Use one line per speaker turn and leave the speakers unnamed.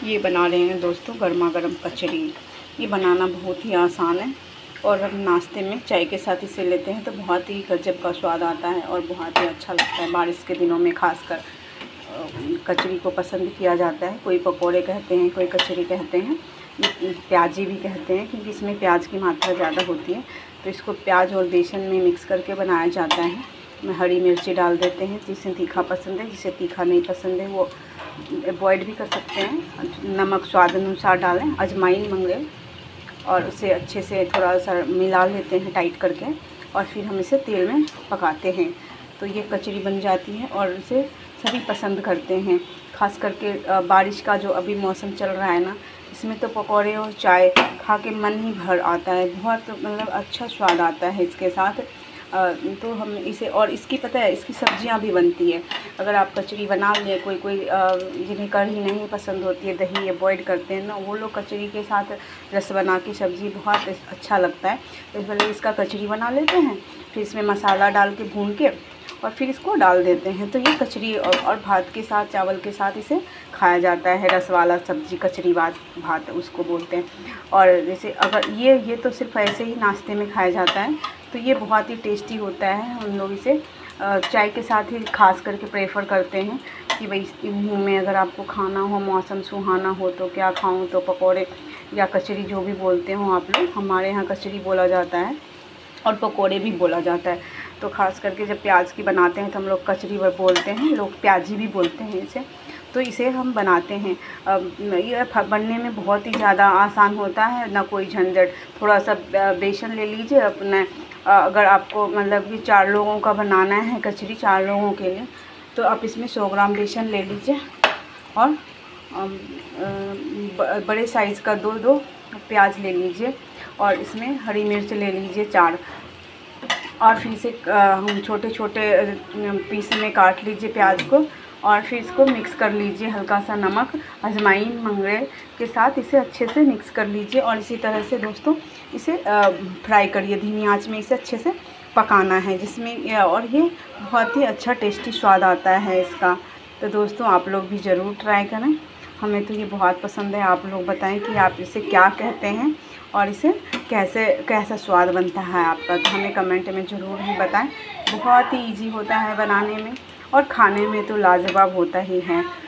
ये बना रहे हैं दोस्तों गर्मा गर्म कचरी। ये बनाना बहुत ही आसान है और हम नाश्ते में चाय के साथ इसे लेते हैं तो बहुत ही गजब का स्वाद आता है और बहुत ही अच्छा लगता है। बारिश के दिनों में खासकर कचरी को पसंद किया जाता है। कोई पकोड़े कहते हैं, कोई कचरी कहते हैं, प्याजी भी कहते हैं क्योंकि इसमें प्याज की मात्रा ज़्यादा होती है। तो इसको प्याज और बेसन में मिक्स करके बनाया जाता है। में हरी मिर्ची डाल देते हैं, जिसे तीखा पसंद है, जिसे तीखा नहीं पसंद है वो अवॉइड भी कर सकते हैं। नमक स्वाद अनुसार डालें, अजवाइन मंगरेल और उसे अच्छे से थोड़ा सा मिला लेते हैं टाइट करके और फिर हम इसे तेल में पकाते हैं तो ये कचरी बन जाती है और इसे सभी पसंद करते हैं। खास करके बारिश का जो अभी मौसम चल रहा है ना, इसमें तो पकौड़े और चाय खा के मन ही भर आता है। बहुत मतलब अच्छा स्वाद आता है इसके साथ। तो हम इसे और इसकी पता है इसकी सब्जियां भी बनती है। अगर आप कचरी बना लें, कोई जिन्हें कढ़ी नहीं पसंद होती है, दही अवॉइड करते हैं ना, वो लोग कचरी के साथ रस बना के सब्ज़ी बहुत अच्छा लगता है। तो इस वजह इसका कचरी बना लेते हैं, फिर इसमें मसाला डाल के भून के और फिर इसको डाल देते हैं। तो ये कचरी और भात के साथ, चावल के साथ इसे खाया जाता है। रस वाला सब्ज़ी कचरी भात उसको बोलते हैं। और जैसे अगर ये तो सिर्फ ऐसे ही नाश्ते में खाया जाता है तो ये बहुत ही टेस्टी होता है। हम लोग इसे चाय के साथ ही खास करके प्रेफर करते हैं कि भाई मुँह में अगर आपको खाना हो, मौसम सुहाना हो तो क्या खाऊं, तो पकोड़े या कचरी जो भी बोलते हो आप लोग, हमारे यहाँ कचरी बोला जाता है और पकोड़े भी बोला जाता है। तो ख़ास करके जब प्याज की बनाते हैं तो हम लोग कचरी बोलते हैं, लोग प्याजी भी बोलते हैं इसे। तो इसे हम बनाते हैं। ये बनने में बहुत ही ज़्यादा आसान होता है, ना कोई झंझट। थोड़ा सा बेसन ले लीजिए अपने, अगर आपको मतलब कि 4 लोगों का बनाना है कचरी, 4 लोगों के लिए, तो आप इसमें 100 ग्राम बेसन ले लीजिए और बड़े साइज़ का 2 प्याज ले लीजिए और इसमें हरी मिर्च ले लीजिए 4 और फिर इसे हम छोटे छोटे पीस में काट लीजिए प्याज को और फिर इसको मिक्स कर लीजिए। हल्का सा नमक, अजवाइन मंगरेल के साथ इसे अच्छे से मिक्स कर लीजिए और इसी तरह से दोस्तों इसे फ्राई करिए। धीमी आंच में इसे अच्छे से पकाना है, जिसमें और ये बहुत ही अच्छा टेस्टी स्वाद आता है इसका। तो दोस्तों आप लोग भी ज़रूर ट्राई करें। हमें तो ये बहुत पसंद है। आप लोग बताएं कि आप इसे क्या कहते हैं और इसे कैसा स्वाद बनता है आपका, तो हमें कमेंट में ज़रूर ही बताएं। बहुत ही इजी होता है बनाने में और खाने में तो लाजवाब होता ही है।